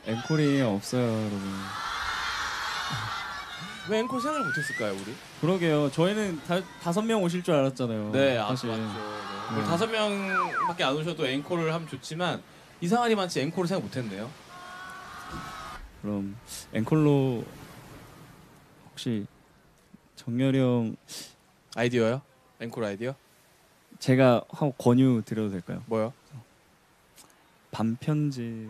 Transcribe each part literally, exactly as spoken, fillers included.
앵콜이 없어요, 여러분. 왜 앵콜 생각을 못했을까요, 우리? 그러게요. 저희는 다, 다섯 명 오실 줄 알았잖아요. 네, 아, 사실. 맞죠. 네. 네. 다섯 명밖에 안 오셔도 앵콜을 하면 좋지만 이상하리 많지 앵콜을 생각 못했네요. 그럼 앵콜로 혹시 정열이 형 아이디어요? 앵콜 아이디어? 제가 한 권유 드려도 될까요? 뭐요? 반편지.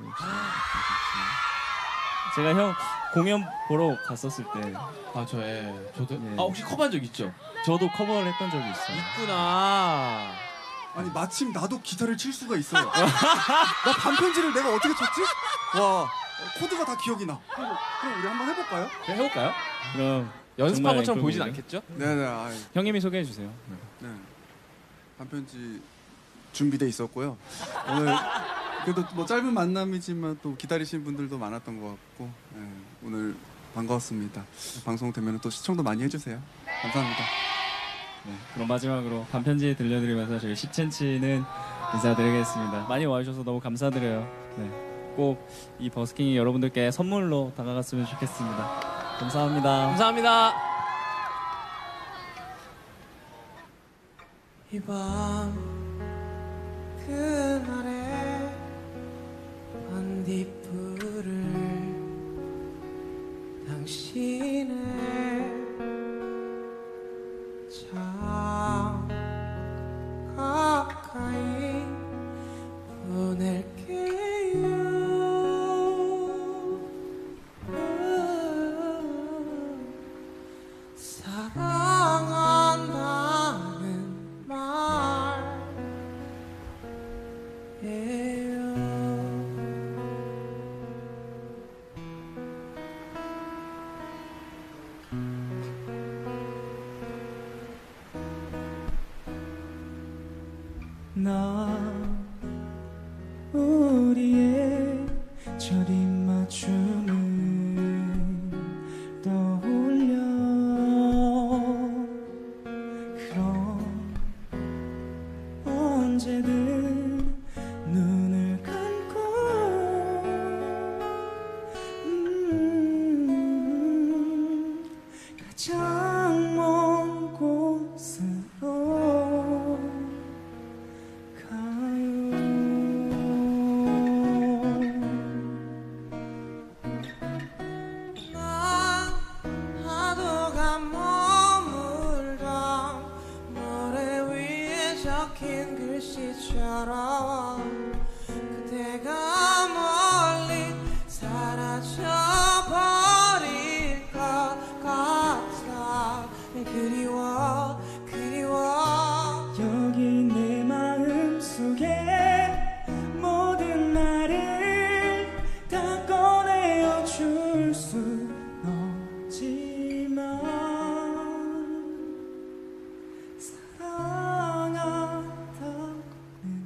제가 형 공연 보러 갔었을 때 아, 저 예. 저도 예. 아, 혹시 커버한 적 있죠? 저도 커버를 했던 적이 있어요. 있구나. 아니 마침 나도 기타를 칠 수가 있어요. 나 반편지를 내가 어떻게 쳤지? 와 코드가 다 기억이 나. 그럼, 그럼 우리 한번 해볼까요? 그래 해볼까요? 그럼 연습한 정말 것처럼 보이진 앵콜곡이죠? 않겠죠? 네네. 아, 형님이 소개해 주세요. 네. 반편지 준비돼 있었고요. 오늘 그래도 뭐 짧은 만남이지만 또 기다리신 분들도 많았던 것 같고 네, 오늘 반가웠습니다. 방송 되면 또 시청도 많이 해주세요. 감사합니다. 네, 그럼 마지막으로 반편지 들려드리면서 저희 십센치는 인사드리겠습니다. 많이 와주셔서 너무 감사드려요. 네, 꼭 이 버스킹이 여러분들께 선물로 다가갔으면 좋겠습니다. 감사합니다. 감사합니다. 이 밤 그날의 반딧불을 당신의 참 가까이 보낼게요. 사랑한다는 말이에요. 나 우리의 첫 입맞춤을 떠올려 그럼 언제든 눈을 감고 음, 가장 먼 곳으로 난 파도가 머물던 모래 위에 적힌 글씨처럼 그대가 멀리 사라져버릴 것 같아. 그리워 그리워 여기 내 마음 속에 모든 말을 다 꺼내어 줄 수 없지만 사랑한다는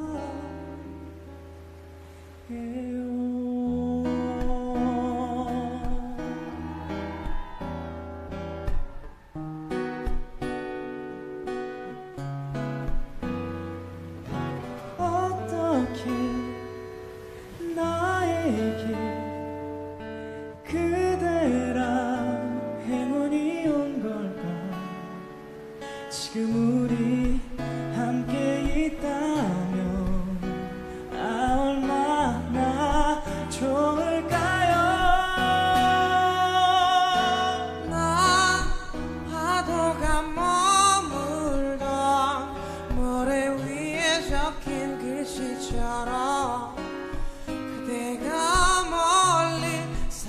말이에요. 어떻게 나에게 그대란 행운이 온 걸까. 지금 우리 함께 있다면 아 얼마나 좋을까요. 난 파도가 머물던 모래 위에 적힌 글씨처럼 그대가 멀리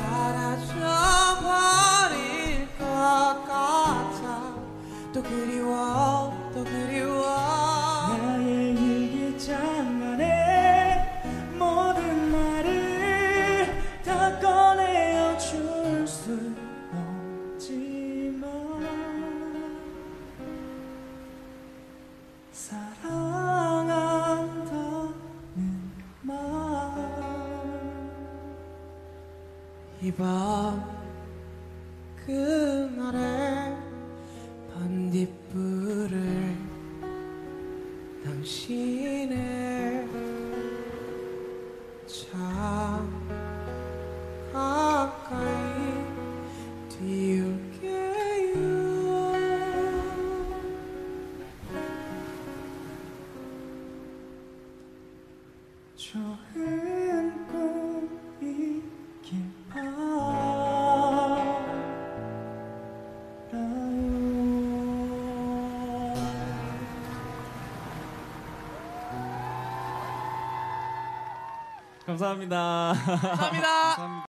사라져버릴 것 같아. 또 그리워 또 그리워 나의 일기장 안에 모든 말을 다 꺼내어 줄 수 없지만 사랑한다는 말. 이 밤 그날의 반딧불을 당신의 참 좋은 꿈이 있길 바라요. 감사합니다. 감사합니다. 감사합니다.